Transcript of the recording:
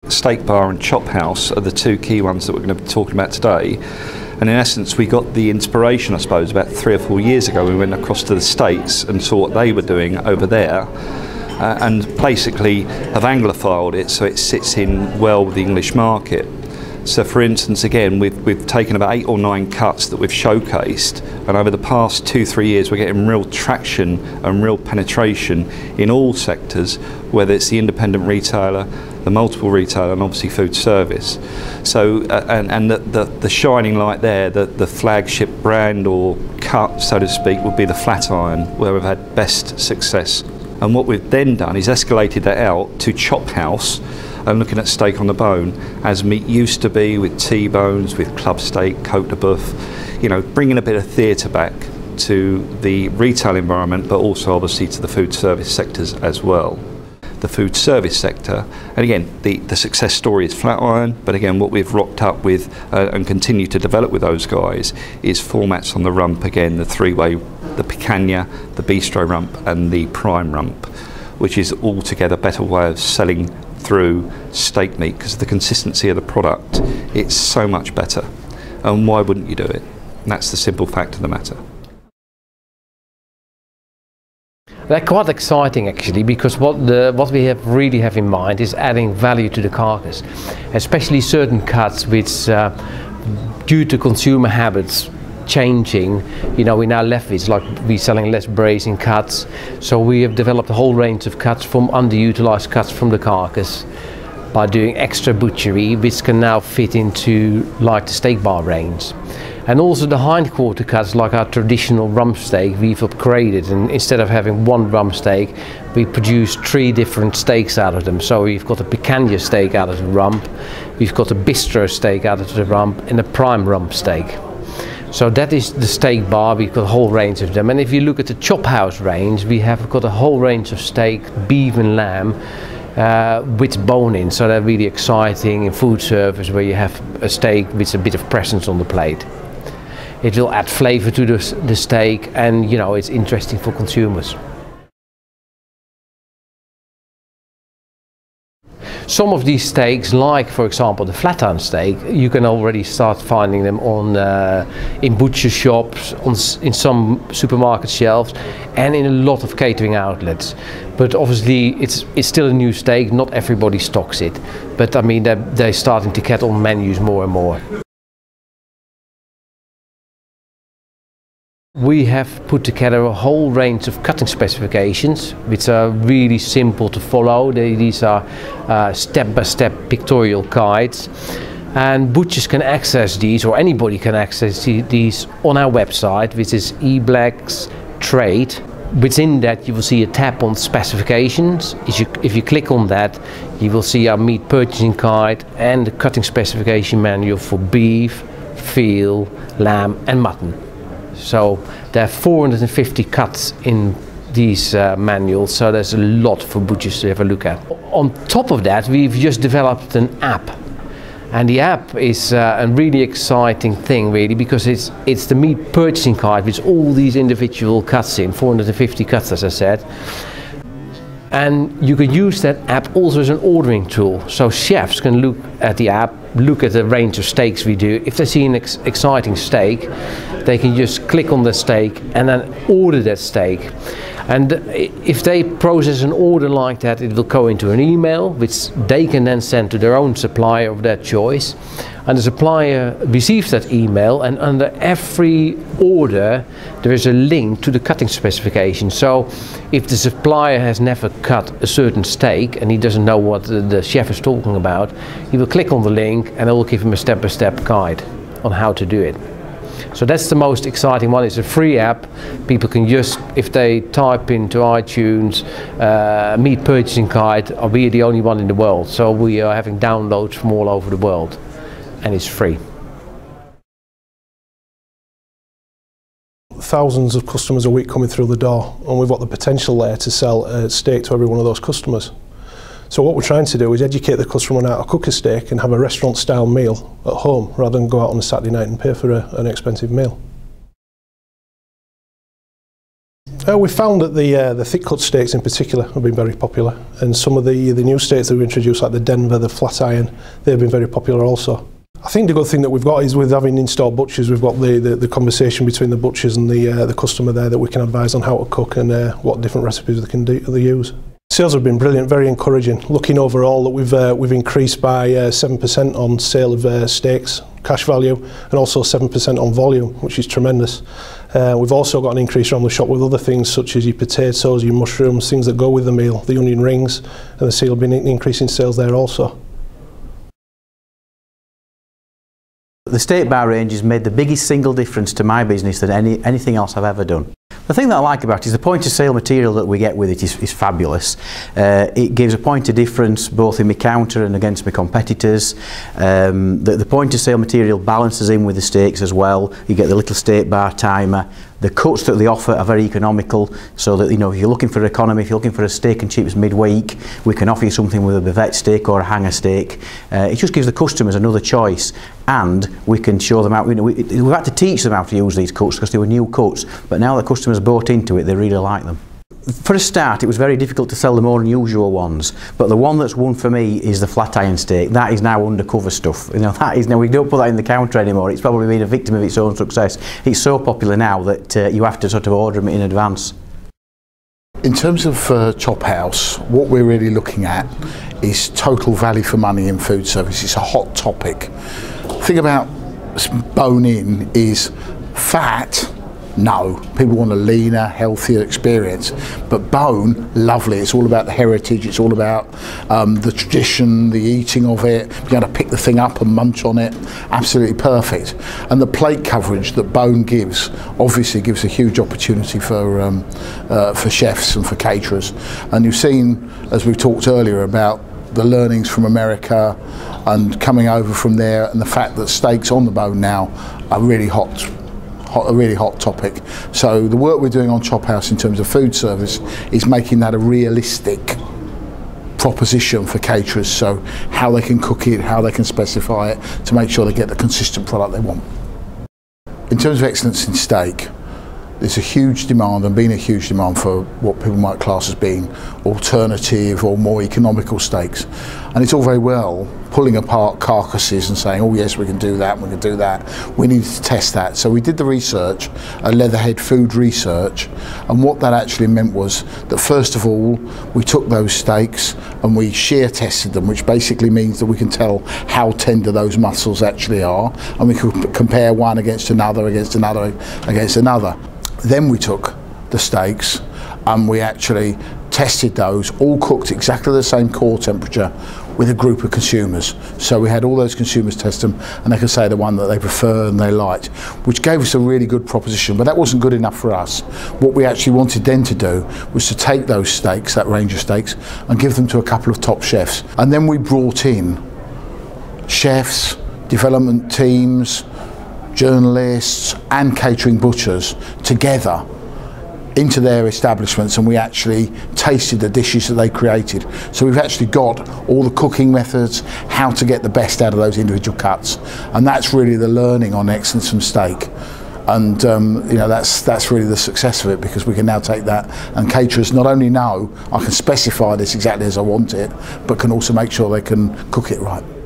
steak bar and chop house are the two key ones that we're going to be talking about today. And in essence, we got the inspiration, I suppose, about 3 or 4 years ago. We went across to the States and saw what they were doing over there, and basically have anglophiled it so it sits in well with the English market. So for instance, again, we've taken about 8 or 9 cuts that we've showcased, and over the past 2-3 years we're getting real traction and real penetration in all sectors, whether it's the independent retailer, the multiple retailer, and obviously food service. So and the shining light there, the flagship brand or cut, so to speak, would be the flat iron, where we've had best success. And what we've then done is escalated that out to chop house, and looking at steak on the bone as meat used to be, with T-bones, with club steak, côte de boeuf, you know, bringing a bit of theatre back to the retail environment, but also obviously to the food service sectors as well. The food service sector, and again, the success story is flat iron, but again, what we've rocked up with and continue to develop with those guys is formats on the rump, again, the 3-way, the picanha, the bistro rump, and the prime rump, which is altogether a better way of selling through steak meat, because the consistency of the product, it's so much better. And why wouldn't you do it? And that's the simple fact of the matter. They're quite exciting actually, because what we really have in mind is adding value to the carcass, especially certain cuts which, due to consumer habits changing, you know, we're now left with like we're selling less braising cuts, so we have developed a whole range of cuts from underutilized cuts from the carcass by doing extra butchery, which can now fit into like the steak bar range. And also the hindquarter cuts, like our traditional rump steak, we've upgraded, and instead of having one rump steak, we produce 3 different steaks out of them. So we've got a picanha steak out of the rump, we've got a bistro steak out of the rump, and a prime rump steak. So that is the steak bar. We've got a whole range of them. And if you look at the chop house range, we have got a whole range of steak, beef and lamb, with bone in. So they're really exciting in food service, where you have a steak with a bit of presence on the plate. It will add flavour to the steak, and you know, it's interesting for consumers. Some of these steaks, like for example the flat iron steak, you can already start finding them on in butcher shops, in some supermarket shelves, and in a lot of catering outlets. But obviously it's still a new steak, not everybody stocks it. But I mean, they're starting to get on menus more and more. We have put together a whole range of cutting specifications, which are really simple to follow. These are step-by-step pictorial guides, and butchers can access these, or anybody can access these on our website, which is EBLEX Trade. Within that you will see a tab on specifications. If you click on that, you will see our meat purchasing guide and the cutting specification manual for beef, veal, lamb and mutton. So there are 450 cuts in these manuals, so there's a lot for butchers to have a look at. On top of that, we've just developed an app, and the app is a really exciting thing really, because it's the meat purchasing guide with all these individual cuts in, 450 cuts as I said. And you can use that app also as an ordering tool, so chefs can look at the app, look at the range of steaks we do. If they see an exciting steak, they can just click on the steak and then order that steak. And if they process an order like that, it will go into an email which they can then send to their own supplier of their choice, and the supplier receives that email, and under every order there is a link to the cutting specification. So if the supplier has never cut a certain steak and he doesn't know what the chef is talking about, he will click on the link and it will give him a step-by-step guide on how to do it. So that's the most exciting one. It's a free app. People can just, if they type into iTunes meat purchasing guide, we are the only one in the world. So we are having downloads from all over the world, and it's free. Thousands of customers a week coming through the door, and we've got the potential there to sell a steak to every one of those customers. So what we're trying to do is educate the customer on how to cook a steak and have a restaurant style meal at home, rather than go out on a Saturday night and pay for an expensive meal. We found that the thick cut steaks in particular have been very popular, and some of the new steaks that we introduced, like the Denver, the flat iron, they've been very popular also. I think the good thing that we've got is with having in-store butchers, we've got the conversation between the butchers and the customer there, that we can advise on how to cook and what different recipes they use. Sales have been brilliant, very encouraging. Looking overall, that we've increased by 7% on sale of steaks, cash value, and also 7% on volume, which is tremendous. We've also got an increase around the shop with other things such as your potatoes, your mushrooms, things that go with the meal, the onion rings, and the seal have been increasing sales there also. The steak bar range has made the biggest single difference to my business than anything else I've ever done. The thing that I like about it is the point of sale material that we get with it is fabulous. It gives a point of difference both in my counter and against my competitors. The point of sale material balances in with the steaks as well. You get the little steak bar timer. The cuts that they offer are very economical, so that, you know, if you're looking for economy, if you're looking for a steak and chips midweek, we can offer you something with a bavette steak or a hanger steak. It just gives the customers another choice, and we can show them how. You know, we've had to teach them how to use these cuts because they were new cuts, but now that customers bought into it, they really like them. For a start, it was very difficult to sell the more unusual ones, but the one that's won for me is the flat iron steak. That is now undercover stuff. You know, that is now, we don't put that in the counter anymore. It's probably been a victim of its own success. It's so popular now that you have to sort of order them in advance. In terms of Chop House, what we're really looking at is total value for money in food service. It's a hot topic. The thing about bone in is fat. No, people want a leaner, healthier experience, but bone, lovely. It's all about the heritage, it's all about the tradition, the eating of it, being able to pick the thing up and munch on it, absolutely perfect. And the plate coverage that bone gives obviously gives a huge opportunity for chefs and for caterers. And you've seen, as we talked earlier, about the learnings from America and coming over from there, and the fact that steaks on the bone now are really a really hot topic. So the work we're doing on Chop House in terms of food service is making that a realistic proposition for caterers, so how they can cook it, how they can specify it to make sure they get the consistent product they want. In terms of excellence in steak, there's a huge demand, and been a huge demand, for what people might class as being alternative or more economical steaks. And it's all very well pulling apart carcasses and saying, oh yes, we can do that, we can do that. We needed to test that. So we did the research, Leatherhead Food Research, and what that actually meant was that first of all, we took those steaks and we shear tested them, which basically means that we can tell how tender those muscles actually are, and we could compare one against another, against another, against another. Then we took the steaks and we actually tested those, all cooked exactly the same core temperature, with a group of consumers. So we had all those consumers test them, and they could say the one that they prefer and they liked, which gave us a really good proposition. But that wasn't good enough for us. What we actually wanted then to do was to take those steaks, that range of steaks, and give them to a couple of top chefs. And then we brought in chefs, development teams, journalists and catering butchers together into their establishments, and we actually tasted the dishes that they created. So we've actually got all the cooking methods, how to get the best out of those individual cuts, and that's really the learning on excellence from steak. And you know, that's really the success of it, because we can now take that, and caterers not only know I can specify this exactly as I want it, but can also make sure they can cook it right.